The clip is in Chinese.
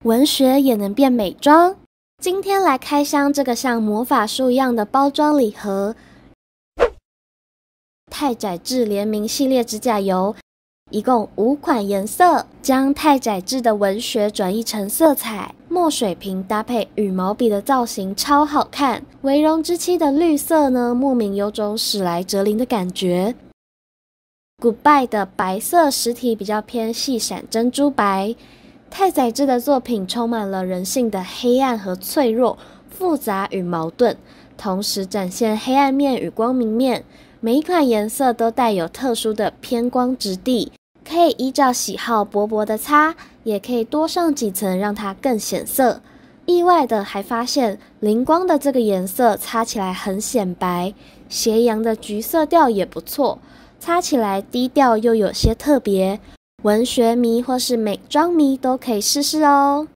文学也能变美妆。今天来开箱这个像魔法书一样的包装礼盒，太宰治联名系列指甲油，一共5款颜色，将太宰治的文学转译成色彩。墨水瓶搭配羽毛笔的造型超好看，微绒之漆的绿色呢，莫名有种史莱哲林的感觉。Goodbye 的白色实体比较偏细闪珍珠白。太宰治的作品充满了人性的黑暗和脆弱、复杂与矛盾，同时展现黑暗面与光明面。每一款颜色都带有特殊的偏光质地，可以依照喜好薄薄的擦，也可以多上几层让它更显色。意外的还发现灵光的这个颜色擦起来很显白，斜阳的橘色调也不错，擦起来低调又有些特别。文学迷或是美妆迷都可以试试哦。